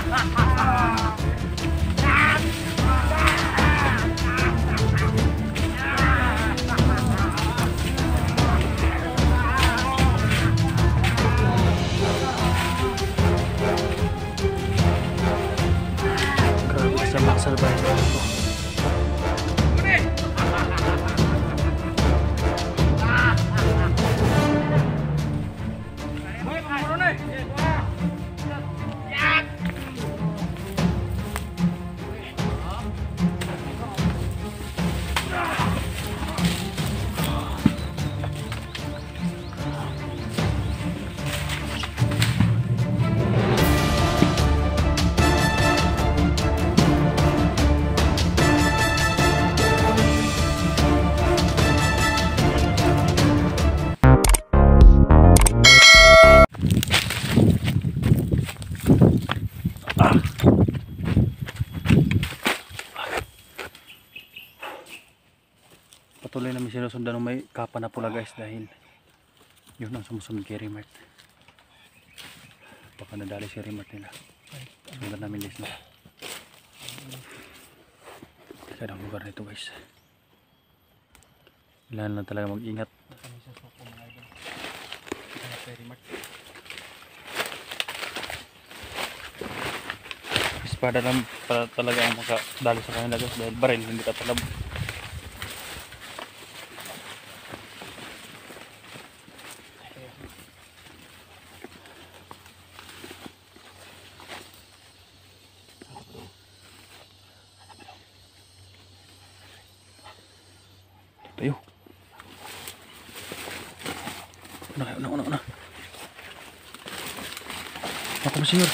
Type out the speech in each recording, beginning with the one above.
Grabe sa mga salbahe ito. Patuloy namin sinusundan ng may kapa na pula guys dahil yun ang sumusunod kay Remart. Baka nadali si Remart nila. Sundan namin guys na. Kaya ang lugar nito guys. Kailangan lang talaga mag-ingat. Espada lang para talaga ang makadali sa kanila guys dahil baril hindi tatalab. Tayo. Una. Ako ba senyor?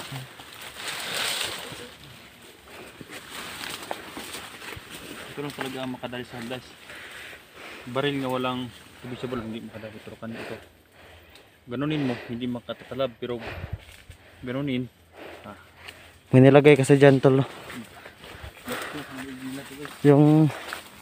Ito lang talaga ang makadali sa guys. Baril nga walang visible hindi makadali pero kan ito. Ganunin mo hindi makatatalab pero ganunin. May nilagay kasi dyan tol. Yung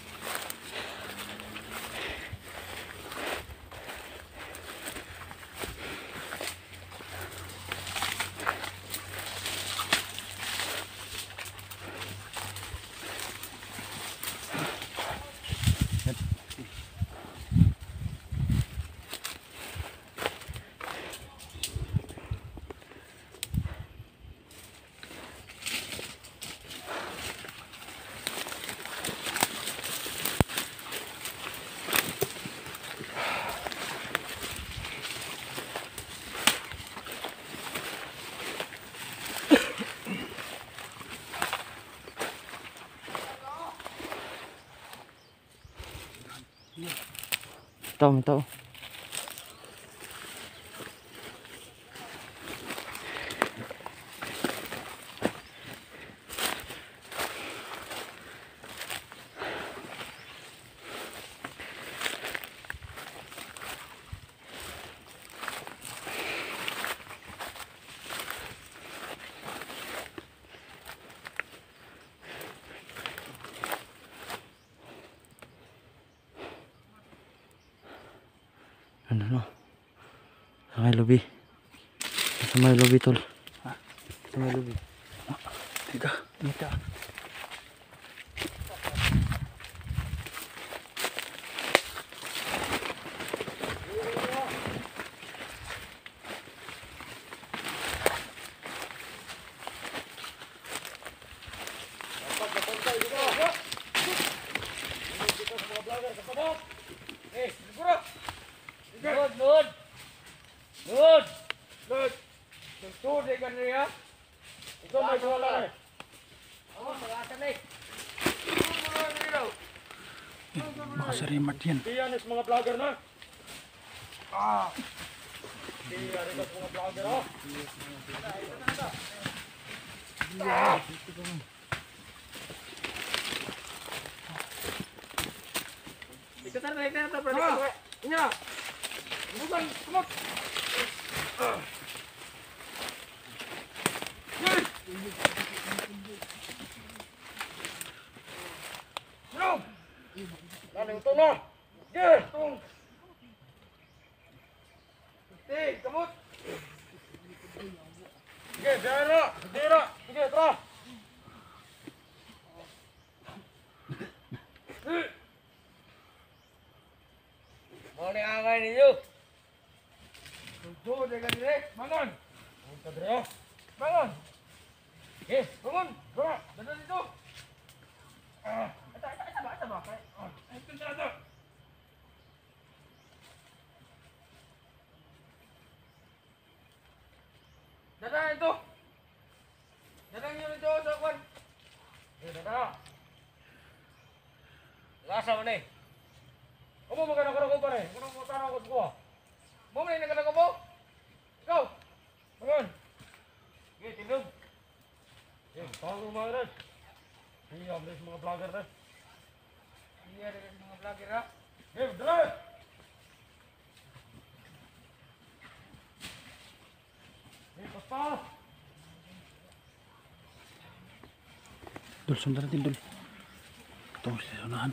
tao. Ano? Sa may lobby. Sa may lobby tol. Sa may lobby. Teka. Baka sa Remart yan. Diyan is mga vlogger na. Diyan is mga vlogger oh. Ikutan na ito bro. Inya. Bukan, come on. Laling ito na! Sige! Sige, kamot! Sige, dara! Dara! Ayo, bangun. Bangun. Dadan itu. Ata ba? Ito na to. Dadan itu. Dadan yun ito, Dokwan. Dadan. Lasa mo ni. Kamu magana ka ko pare. Kuno mo tanaw ko ko. Mo man ni ko mo. Go. Bangun. Tindog. Tawag mo rin. Iya, bilis mga vlogger rin. Iya, rin mga vlogger ha. Dali! Basta! Dul, sundan natin, Dul. Ito mo sa unahan.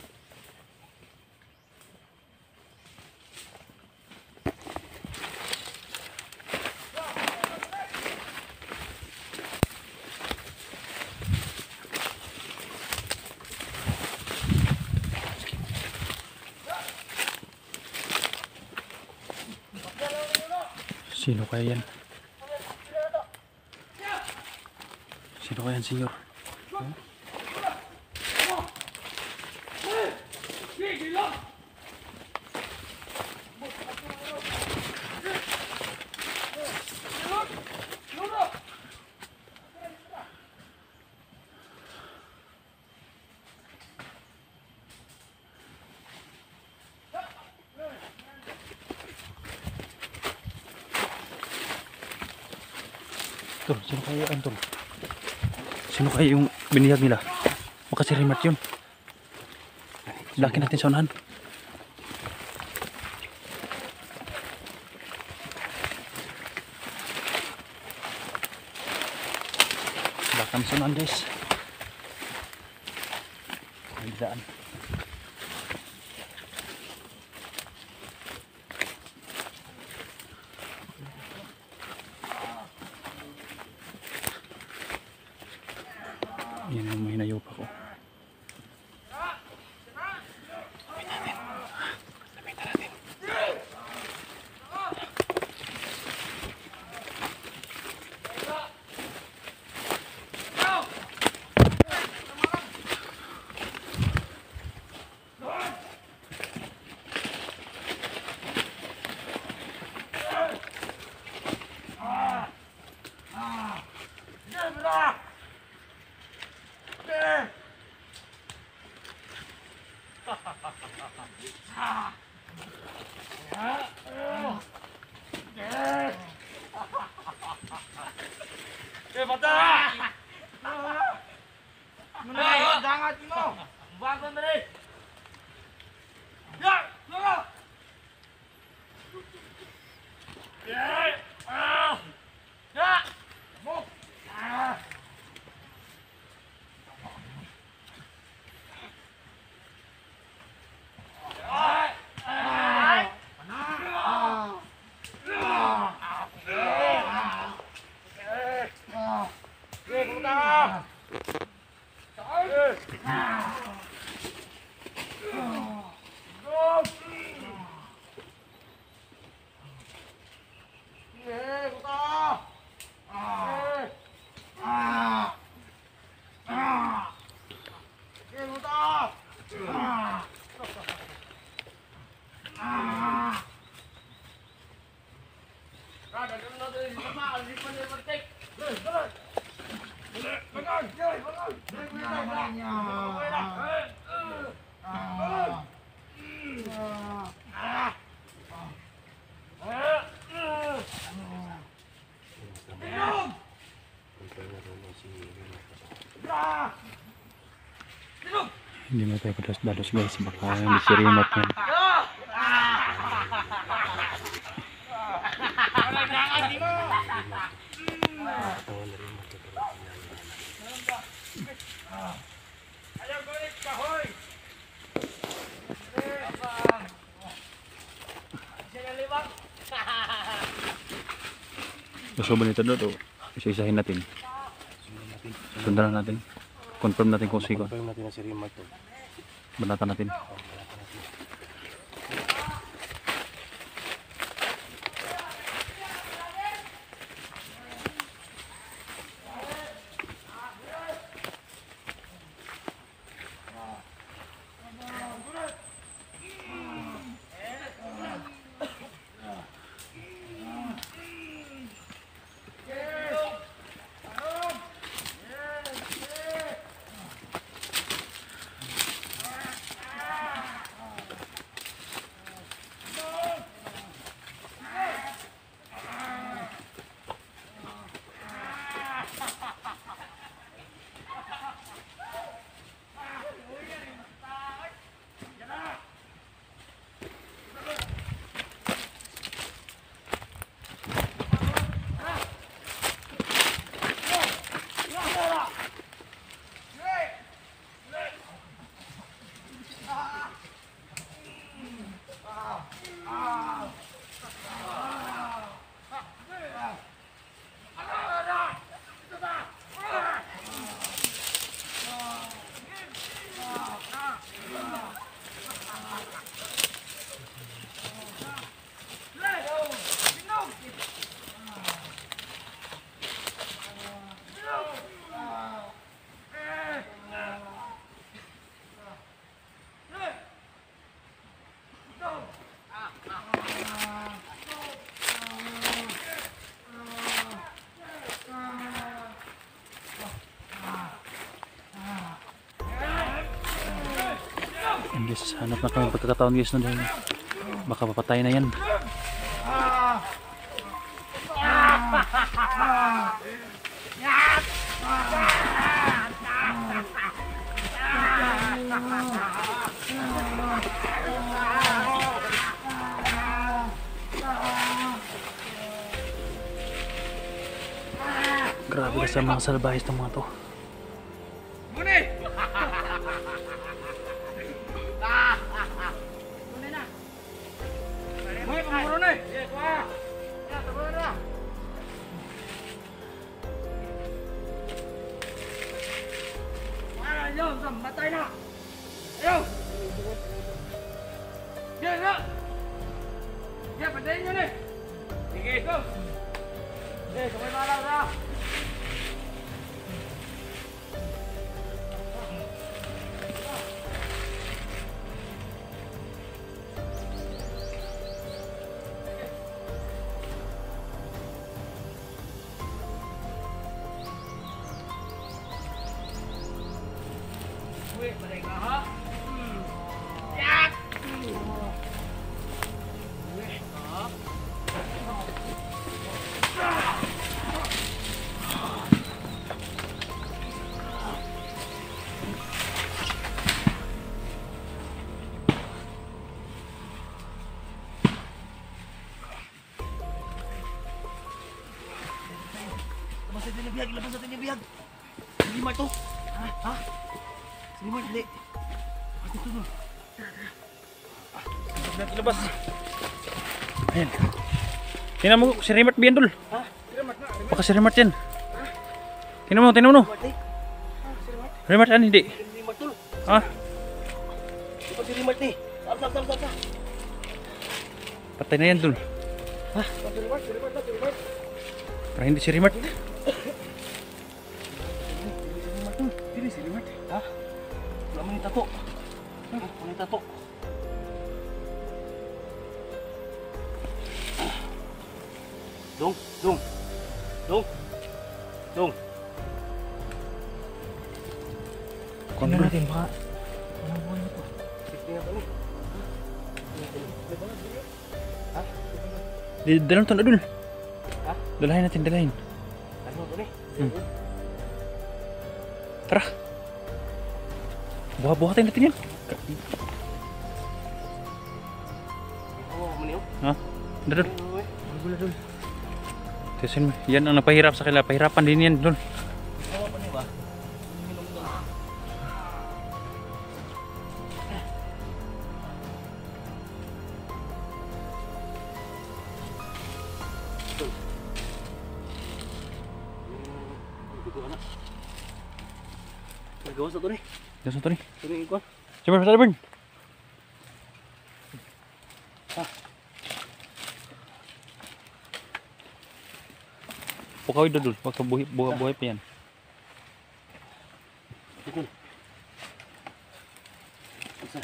Sino kaya yan? Sino kaya yan, senyor? Huh? Tol, sino kaya yan, Tol? Sino kaya yung biniyag nila? Baka si Rimat yun. Laki natin sa unahan. Baka kami sa unahan, guys. Biglaan. Yan yung may hinayupa ko. Lapitan natin. Jangan mo. Bago na rin. Ya! Hindi mo tayo dalos guys, baka hindi si remote yan. Gusto ba nito doon? Isa-isahin natin. Sundan natin. Confirm natin kung siko. Confirm natin na si Rimat to. Banatan natin. Guys, hanap na kami pagkakataon guys na dahil baka papatay na yan. Grabe kasi ang mga salbahis ng mga to. Muni! Muni, pamuro na eh! Yes, wala! Ya, taburo na! Wala, yun! Matay na! Ayaw! Yan na! Yan, patayin nyo na eh! Sige, go! Sige, sabay malam na! Uy, balik na ha? Yak! Labas natin yung biyag. Hindi mo ito. Ha? Hindi mo, hindi. Ito ito. Labas. Ayan. Tingnan mo si Remat Biandol. Ha? Siramat na. Baka si Remat yan. Tingnan mo, tingnan mo. Remat yan, hindi. Hindi matul. Ha? Di ba si Rimat ni? Sab. Patay na yan dul. Ha? Si Rimat. Para hindi si Remat. Dili si Rimat. Ha? Wala man yung tato. Ha? Wala yung tato. Dong. Tingnan natin baka dalam to na dul. Ha? Dalahin natin, dalahin. Ano to ni? Tara. Buhat-buhatin natin yan. Oo, maniw. Ha? Dul. Gula dul. Tiyasin mo. Yan ang napahirap sa kanila. Pahirapan din yan dul. Oo, maniw ba? Gawa sa to ni. Diyan sa to ni. Ito ni ikon. Sabar, sabar. Pukaw ito dul. Huwag ka buhay pa yan. Ikon. Isa.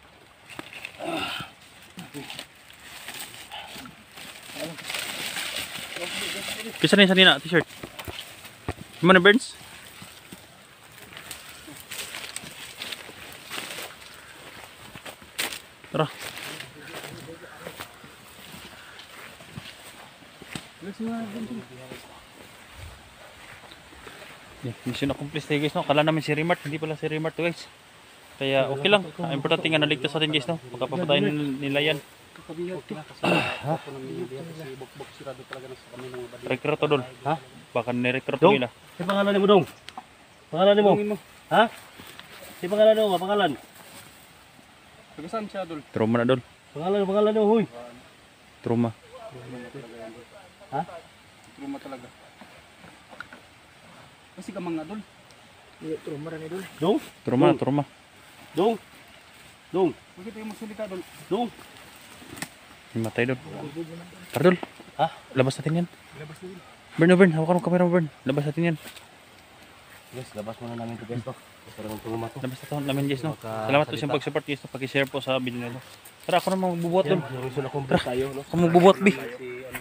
Pisa na yung sanina, t-shirt. Gimana Burns? Tara. Yeah, mission accomplished tayo guys no. Kala namin si Remart, hindi pala si Remart to guys. Kaya okay lang. Ang importante nga naligtas natin guys no. Baka papatayin nila yan. Rekruto doon. Ha? Baka nirekruto Dong? nila. Si pangalan mo dong? Pangalan mo? Ha? Si pangalan mo, pangalan? Saan siya dul? Trauma na doon. Pangalan mo, huy. Trauma. Ha? Truma talaga. Kasi ka mga dul. Truma rin idol. Dong? Trauma, trauma. Dong? Dong? Bakit tayo magsalita dul? Dong? Matay doon. Tara doon. Ha? Labas natin yan. Labas na dul. Burn, hawakan mo kamera mo Burn. Labas natin yan. Guys, labas muna namin ito guys to. Para ng truma to. Labas natin namin guys no. Salamat po sa pag-support guys no. Pag-share po sa video nito. Tara ako na magbubuhat doon. Yung mission accomplished tayo, no? Ako magbubuhat bi. Si